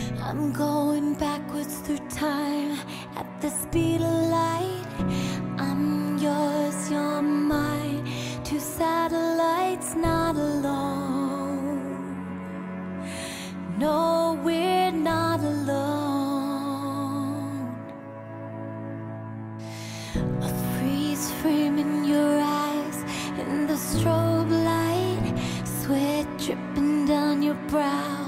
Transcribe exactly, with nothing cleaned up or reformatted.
I'm going backwards through time at the speed of light. I'm yours, you're mine. Two satellites, not alone. No, we're not alone. A freeze frame in your eyes, in the strobe light, sweat dripping down your brow.